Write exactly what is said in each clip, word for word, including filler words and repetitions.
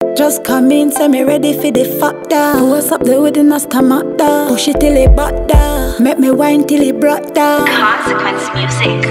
Just come in, say me ready for the fuck down. What's up there with the stomach down? Push it till it butt down. Make me wine till it brought down. Consequence music.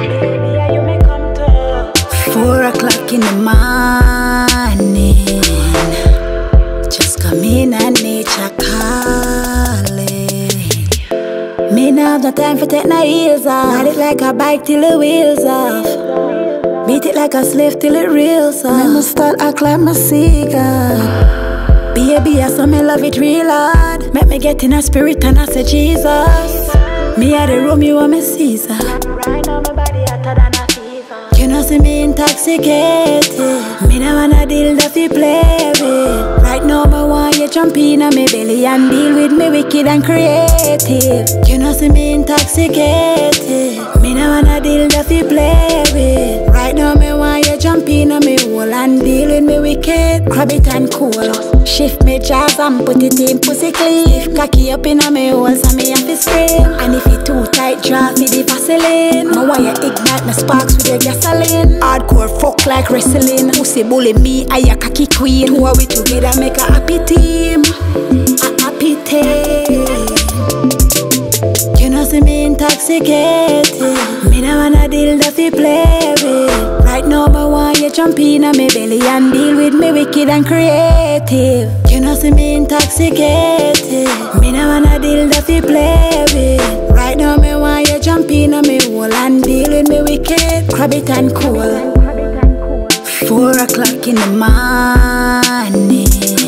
Four o'clock in the morning. Just come in and nature calling. Me now have no time for take my heels off. Ride it like a bike till the wheels off. Beat it like a slave till it reels off. Make me start act like my cigar. Baby, I saw me love it real hard. Make me get in a spirit and I say Jesus. Me a the Romeo and me Caesar. Right now my body hotter than a fever. You know see me intoxicated. Me no wanna deal that fi play with. Right now I want you jump in on me belly and deal with me wicked and creative. You know see me intoxicated. Me no wanna deal that fi play with. Right now me want you jump in on me hole and deal with me wicked. Grab it and cool. Shift me jazz and put it in pussy clean. If cocky up in on me hole so me have to scream. And if it too tight, draw for the Vaseline. Me want you ignite my sparks with your gasoline. Hardcore fuck like wrestling. Pussy bully me, I a cocky queen. Who are we together make a happy team. A happy team. You know see me intoxicated. Me no wanna deal that fi play with. Right now I want you jump in on me belly and deal with me wicked and creative. You know see me intoxicated. Me no wanna deal that fi play with. Right now me want you jump in on me hole and deal with me wicked. Grab it and cool. Four o'clock in the morning.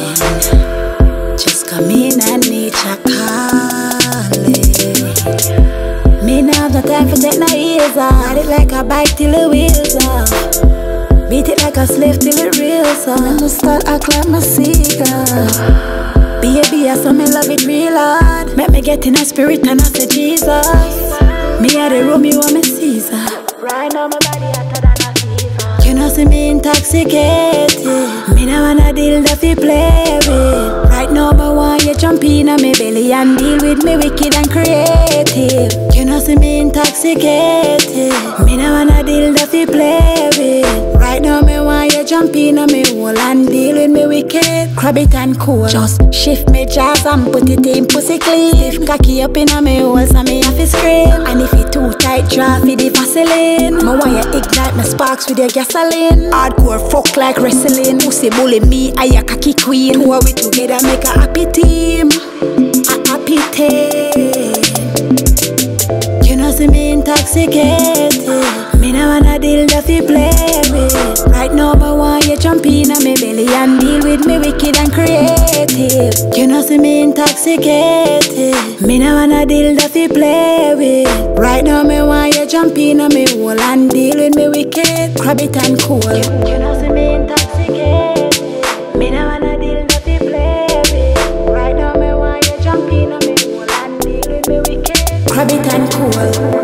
Just come in and nature calling. Me now have no time for take my heels off. Ride it like a bike till the wheels off. Beat it like a slave till it reels off. Let me start act like my cigar. Baby, I saw me love it real hard. Make me get in a spirit and I say Jesus. Me a the Romeo and me Caesar. Right now my body hotter than a fever. You know see me intoxicated. Me no wanna deal that fi play with. Right now I want you jump in on me belly and deal with me wicked and creative. You know see me intoxicated. Me no wanna deal that fi play with. Right now me want you jump in on me hole and deal with me wicked. Grab it and cool. Just shift me jazz and put it in pussy clean. If cocky up in on me hole so me have to scream. And if it too tight, draw for the Vaseline. Me want you ignite my sparks with your gasoline. Hardcore fuck like wrestling. Pussy bully me, I a cocky queen. Who are we together make a happy team. A happy team. You know see me intoxicated. Me no wanna deal that fi play with. Right now I want you jump in on me belly and deal with me wicked and creative. You know see me intoxicated. Me no wanna deal that fi play with. Right now me want you jump in on me hole and deal with me wicked. Grab it and cool. You know see me intoxicated. Me no wanna deal that fi play with. Right now me want you jump in on me hole and deal with me wicked. Grab it and cool.